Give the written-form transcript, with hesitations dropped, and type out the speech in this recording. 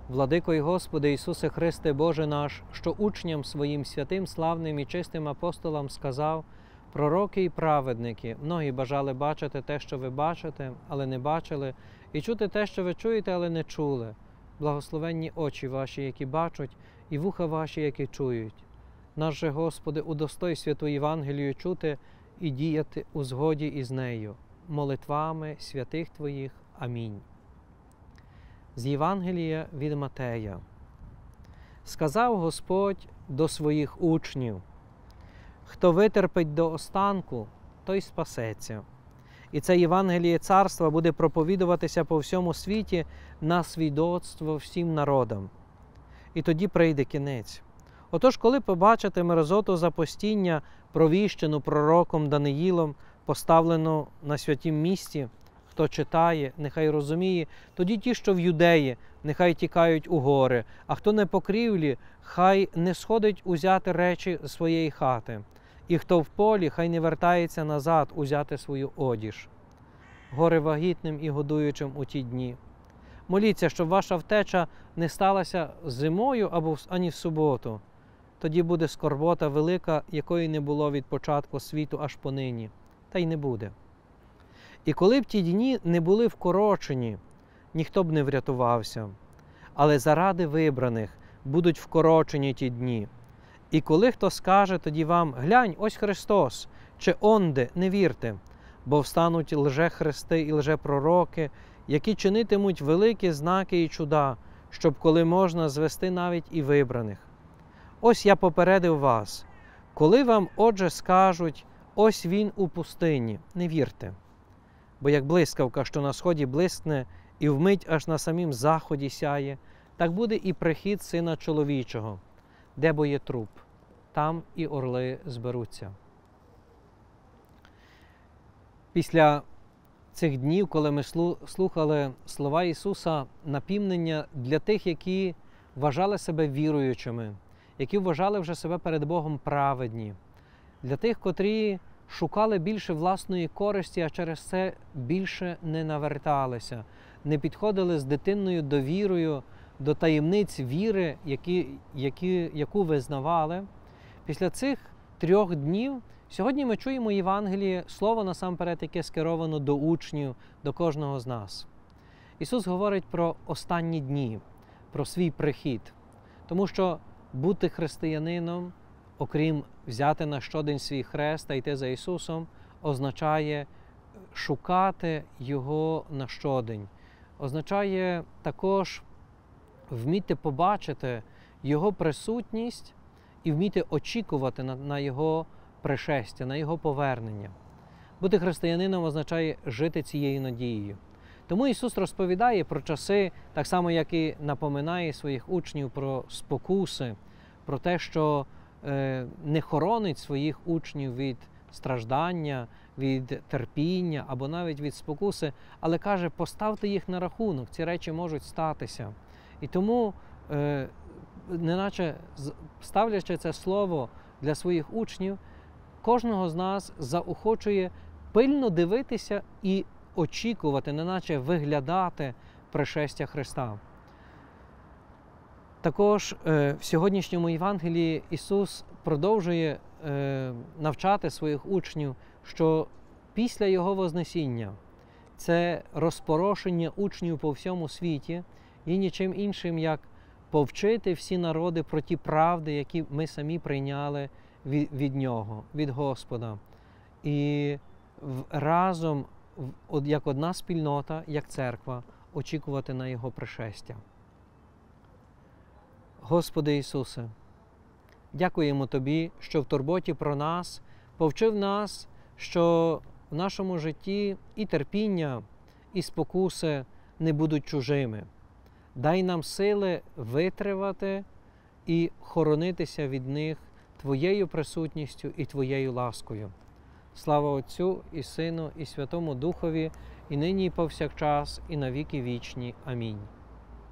Владико й Господи Ісусе Христе, Боже наш, що учням своїм святим, славним і чистим апостолам сказав: пророки і праведники, многі бажали бачити те, що ви бачите, але не бачили, і чути те, що ви чуєте, але не чули. Благословенні очі ваші, які бачать, і вуха ваші, які чують. Наш же, Господи, удостой святу Євангелію чути і діяти у згоді із нею, молитвами святих Твоїх. Амінь. З Євангелія від Матея. Сказав Господь до своїх учнів: хто витерпить до останку, той спасеться. І це Євангеліє Царства буде проповідуватися по всьому світі на свідоцтво всім народам. І тоді прийде кінець. Отож, коли побачите мерзоту запостіння, провіщену пророком Даниїлом, поставлену на святім місці, хто читає, нехай розуміє, тоді ті, що в Юдеї, нехай тікають у гори, а хто не по крівлі, хай не сходить узяти речі з своєї хати, і хто в полі, хай не вертається назад узяти свою одіж. Горе вагітним і годуючим у ті дні. Моліться, щоб ваша втеча не сталася зимою ані в суботу. Тоді буде скорбота велика, якої не було від початку світу аж понині. Та й не буде. І коли б ті дні не були вкорочені, ніхто б не врятувався. Але заради вибраних будуть вкорочені ті дні. І коли хто скаже тоді вам: глянь, ось Христос, чи онде, не вірте, бо встануть лжехристи і лжепророки, які чинитимуть великі знаки і чуда, щоб коли можна звести навіть і вибраних. Ось я попередив вас, коли вам отже скажуть: ось він у пустині, не вірте. Бо як блискавка, що на сході блискне, і вмить аж на самім заході сяє, так буде і прихід Сина Чоловічого. Де бо є труп, там і орли зберуться. Після цих днів, коли ми слухали слова Ісуса, напівнення для тих, які вважали себе віруючими, які вважали вже себе перед Богом праведні, для тих, котрі шукали більше власної користі, а через це більше не наверталися, не підходили з дитинною довірою до таємниць віри, яку визнавали. Після цих 3 днів сьогодні ми чуємо Євангеліє, слово насамперед, яке скеровано до учнів, до кожного з нас. Ісус говорить про останні дні, про свій прихід. Тому що бути християнином, окрім взяти на щодень свій хрест та йти за Ісусом, означає шукати Його на щодень. Означає також вміти побачити Його присутність і вміти очікувати на Його пришестя, на Його повернення. Бути християнином означає жити цією надією. Тому Ісус розповідає про часи, так само, як і напоминає своїх учнів про спокуси, про те, що не хоронить своїх учнів від страждання, від терпіння або навіть від спокуси, але каже: поставте їх на рахунок, ці речі можуть статися. І тому, неначе ставлячи це слово для своїх учнів, кожного з нас заохочує пильно дивитися і очікувати, неначе виглядати пришестя Христа. Також в сьогоднішньому Євангелії Ісус продовжує навчати своїх учнів, що після Його Вознесіння це розпорошення учнів по всьому світі є нічим іншим, як повчити всі народи про ті правди, які ми самі прийняли від Нього, від Господа. І разом, як одна спільнота, як церква, очікувати на Його пришестя. Господи Ісусе, дякуємо Тобі, що в турботі про нас повчив нас, що в нашому житті і терпіння, і спокуси не будуть чужими. Дай нам сили витривати і хоронитися від них Твоєю присутністю і Твоєю ласкою. Слава Отцю і Сину, і Святому Духові, і нині, і повсякчас, і на віки вічні. Амінь.